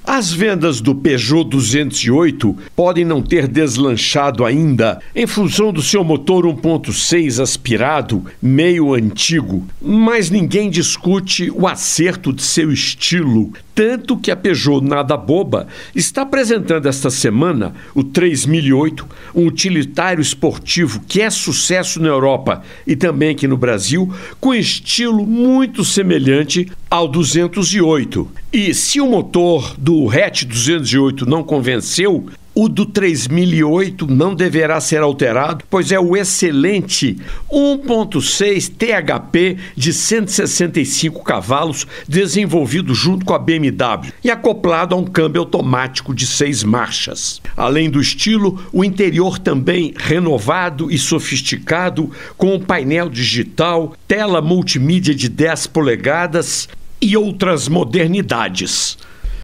As vendas do Peugeot 208 podem não ter deslanchado ainda em função do seu motor 1.6 aspirado, meio antigo, mas ninguém discute o acerto de seu estilo, tanto que a Peugeot Nada Boba está apresentando esta semana o 3008, um utilitário esportivo que é sucesso na Europa e também aqui no Brasil, com estilo muito semelhante ao 208. E se o motor do hatch 208 não convenceu, o do 3008 não deverá ser alterado, pois é o excelente 1.6 THP de 165 cavalos desenvolvido junto com a BMW e acoplado a um câmbio automático de 6 marchas. Além do estilo, o interior também renovado e sofisticado, com um painel digital, tela multimídia de 10 polegadas e outras modernidades.